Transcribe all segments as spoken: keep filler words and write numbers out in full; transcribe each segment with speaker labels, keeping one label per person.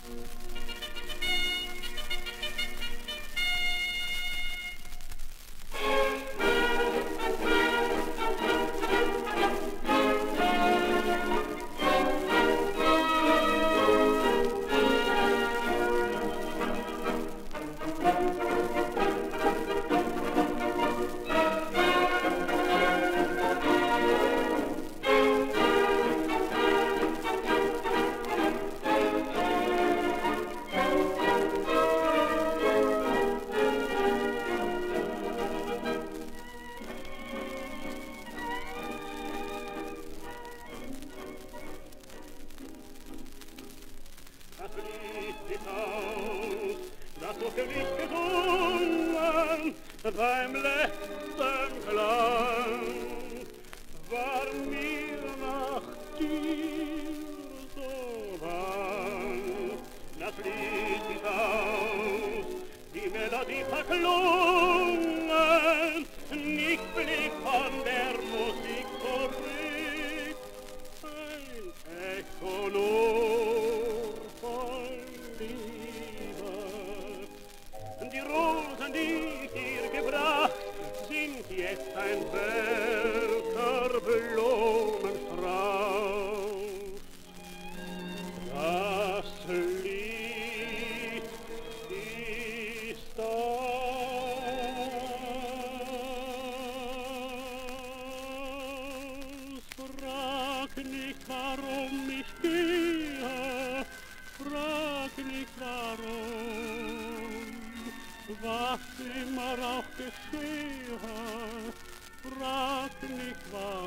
Speaker 1: Beim letzten Klang war mir nach dir so bang. Das Lied ist aus, die Melodie verklungen, nicht blieb von der Musik zurück ein Echo nur voll Liebe. Die Rosen, die ich dir gebracht, sind jetzt ein welker Blumenstrauß. Das Lied ist aus. Frag nicht, warum ich gehe, frag nicht, warum. Was immer auch geschehe, frag nicht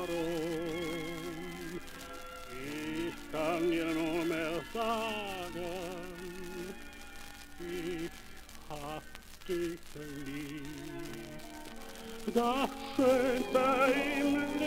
Speaker 1: warum. Ich kann dir nur mehr sagen, ich hab dich lieb. Das Schönste im